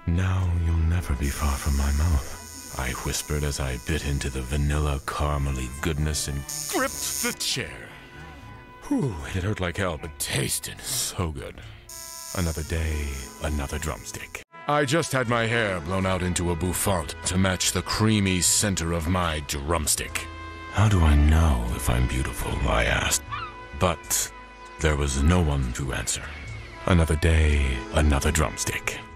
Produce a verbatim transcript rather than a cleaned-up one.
Now you'll never be far from my mouth, I whispered as I bit into the vanilla caramely goodness and gripped the chair. Whew, it hurt like hell, but tasted so good. Another day, another drumstick. I just had my hair blown out into a bouffant to match the creamy center of my drumstick. How do I know if I'm beautiful, I asked. But there was no one to answer. Another day, another drumstick.